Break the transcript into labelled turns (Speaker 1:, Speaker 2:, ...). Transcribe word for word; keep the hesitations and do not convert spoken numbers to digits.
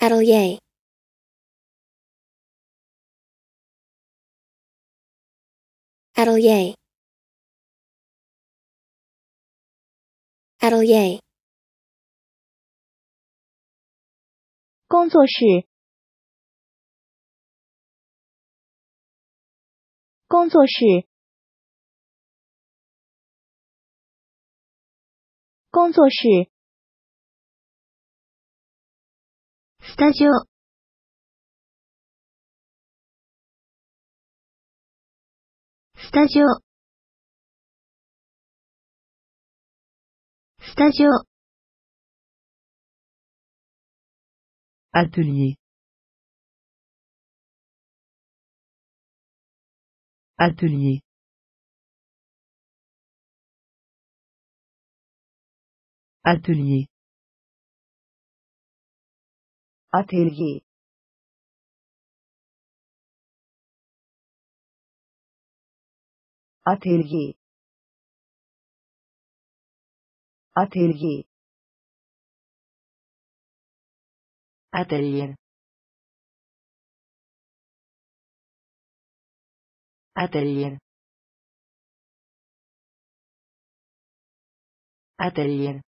Speaker 1: Atelier. Atelier. Atelier.
Speaker 2: 工作室，工作室，工作室。スタジオ、スタジオ、スタジオ。
Speaker 3: Atelier. Atelier. Atelier.
Speaker 4: Atelier. Atelier. Atelier. Atelier. Atelier. Atelier.